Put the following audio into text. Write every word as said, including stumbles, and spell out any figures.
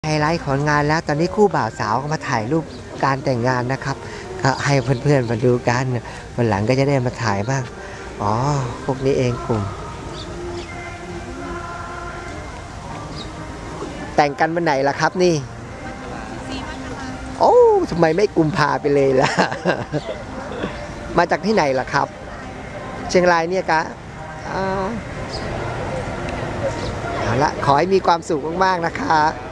ไฮไลท์ของงานแล้วตอนนี้คู่บ่าวสาวก็มาถ่ายรูปการแต่งงานนะครับก็ให้เพื่อนๆมาดูกันวันหลังก็จะได้มาถ่ายบ้างอ๋อพวกนี้เองกลุ่มแต่งกันวันไหนล่ะครับนี่โอ้ทำไมไม่กุมภาไปเลยล่ะ มาจากที่ไหนล่ะครับเชียงรายเนี่ยกะเอาละขอให้มีความสุขมากๆนะคะ